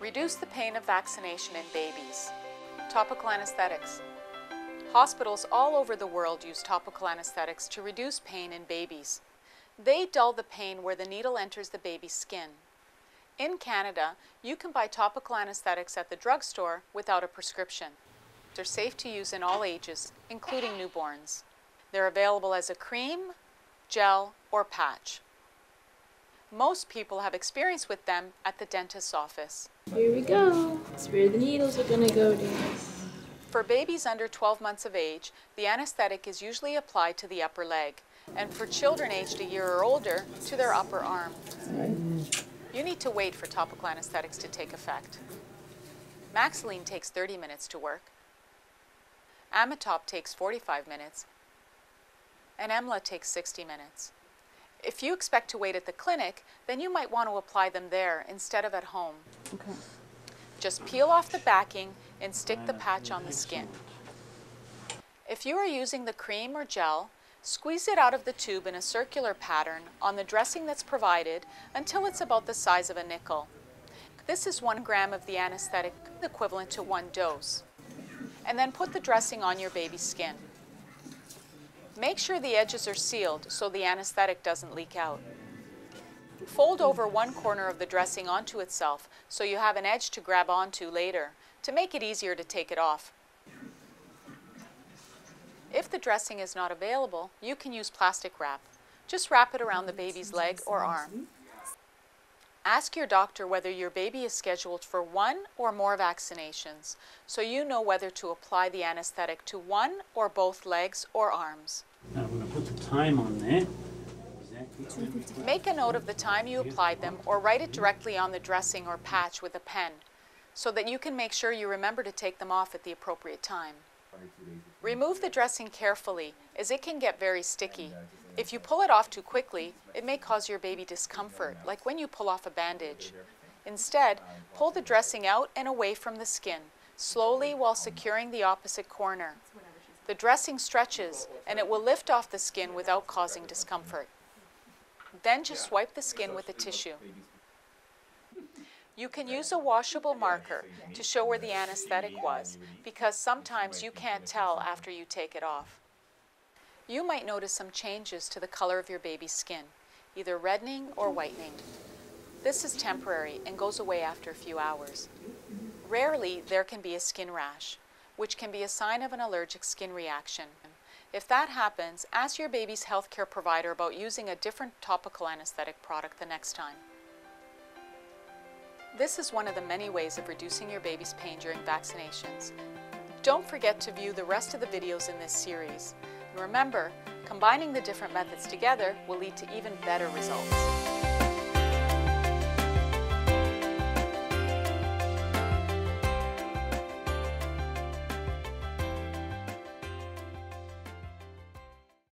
Reduce the pain of vaccination in babies. Topical anesthetics. Hospitals all over the world use topical anesthetics to reduce pain in babies. They dull the pain where the needle enters the baby's skin. In Canada, you can buy topical anesthetics at the drugstore without a prescription. They're safe to use in all ages, including newborns. They're available as a cream, gel, or patch. Most people have experience with them at the dentist's office. Here we go. That's where the needles are going to go, dears. For babies under 12 months of age, the anesthetic is usually applied to the upper leg, and for children aged a year or older, to their upper arm. You need to wait for topical anesthetics to take effect. Maxilline takes 30 minutes to work. Amatop takes 45 minutes, and Emla takes 60 minutes. If you expect to wait at the clinic, then you might want to apply them there instead of at home. Okay. Just peel off the backing and stick the patch on the skin. If you are using the cream or gel, squeeze it out of the tube in a circular pattern on the dressing that's provided until it's about the size of a nickel. This is 1 gram of the anesthetic, equivalent to 1 dose. And then put the dressing on your baby's skin. Make sure the edges are sealed so the anesthetic doesn't leak out. Fold over one corner of the dressing onto itself so you have an edge to grab onto later to make it easier to take it off. If the dressing is not available, you can use plastic wrap. Just wrap it around the baby's leg or arm. Ask your doctor whether your baby is scheduled for 1 or more vaccinations, so you know whether to apply the anesthetic to 1 or both legs or arms. Now I'm going to put the time on there. Exactly. Make a note of the time you applied them or write it directly on the dressing or patch with a pen, so that you can make sure you remember to take them off at the appropriate time. Remove the dressing carefully, as it can get very sticky. If you pull it off too quickly, it may cause your baby discomfort, like when you pull off a bandage. Instead, pull the dressing out and away from the skin, slowly while securing the opposite corner. The dressing stretches, and it will lift off the skin without causing discomfort. Then just wipe the skin with a tissue. You can use a washable marker to show where the anesthetic was, because sometimes you can't tell after you take it off. You might notice some changes to the color of your baby's skin, either reddening or whitening. This is temporary and goes away after a few hours. Rarely, there can be a skin rash, which can be a sign of an allergic skin reaction. If that happens, ask your baby's healthcare provider about using a different topical anesthetic product the next time. This is one of the many ways of reducing your baby's pain during vaccinations. Don't forget to view the rest of the videos in this series. And remember, combining the different methods together will lead to even better results.